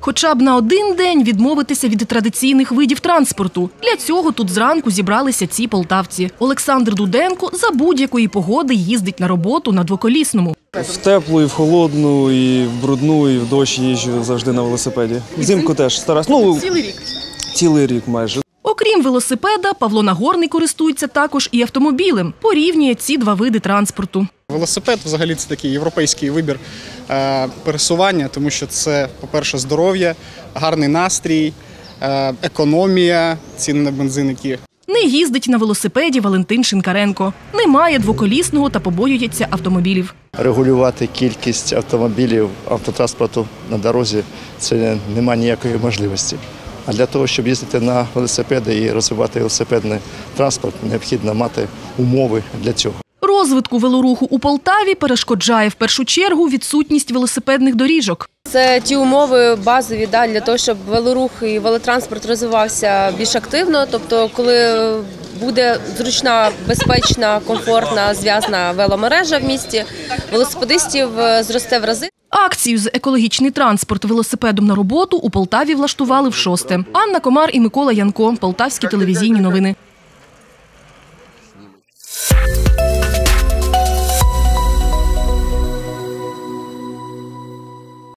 хоча б на один день відмовитися від традиційних видів транспорту. Для цього тут зранку зібралися ці полтавці. Олександр Дуденко за будь-якої погоди їздить на роботу на двоколісному. В теплу, і в холодну, і в брудну, і в дощ їжджу завжди на велосипеді. Взимку теж стараюсь. Цілий рік? Цілий рік майже. Окрім велосипеда, Павло Нагорний користується також і автомобілем. Порівнює ці два види транспорту. Велосипед взагалі це такий європейський вибір пересування, тому що це, по-перше, здоров'я, гарний настрій, економія, ціни на бензин, які… Не їздить на велосипеді Валентин Шинкаренко. Немає двоколісного та побоюється автомобілів. Регулювати кількість автомобілів, автотранспорту на дорозі – це немає ніякої можливості. А для того, щоб їздити на велосипеді і розвивати велосипедний транспорт, необхідно мати умови для цього. Розвитку велоруху у Полтаві перешкоджає в першу чергу відсутність велосипедних доріжок. Це ті умови базові для того, щоб велорух і велотранспорт розвивався більш активно. Тобто, коли буде зручна, безпечна, комфортна, зв'язана веломережа в місті, велосипедистів зросте в рази. Акцію з «Екологічний транспорт велосипедом на роботу» у Полтаві влаштували в 6-те. Анна Комар і Микола Янко. Полтавські телевізійні новини.